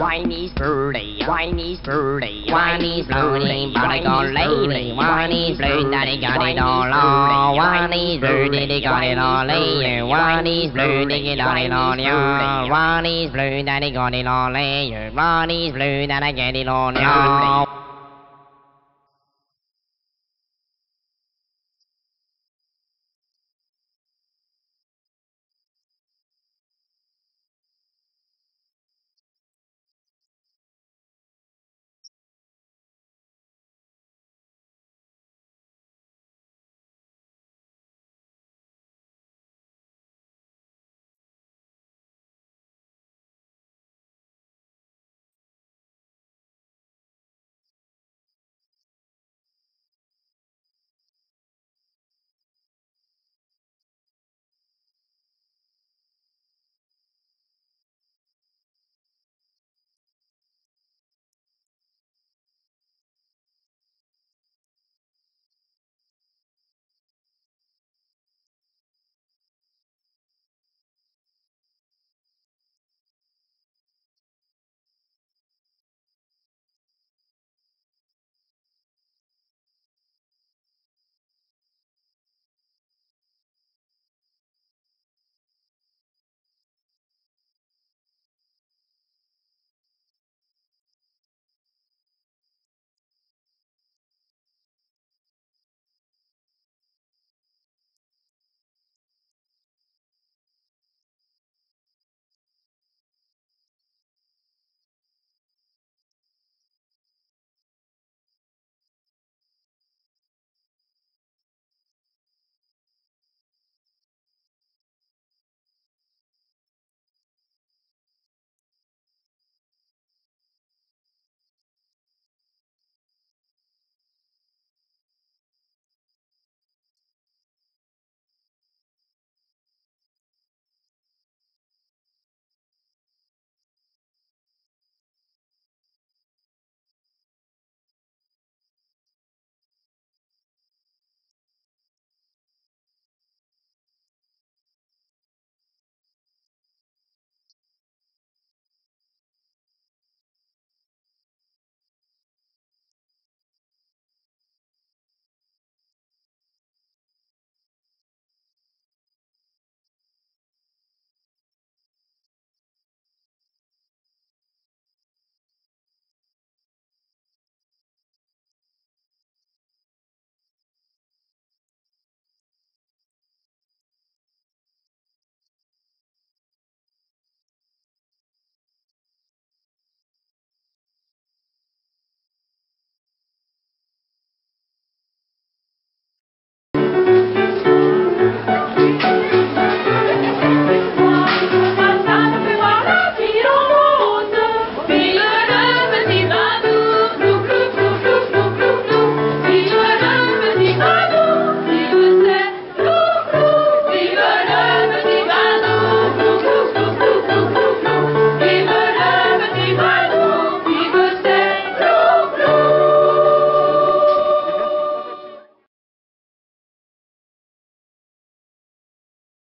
Whiny's birdie, whiny's birdie, whiny's birdie, body gone lady, whiny's blue, daddy got it all on. Whiny's blue, daddy got it all later. Whiny's blue, daddy got it all on. Whiny's blue, daddy got it all later. Whiny's blue, daddy get it all on.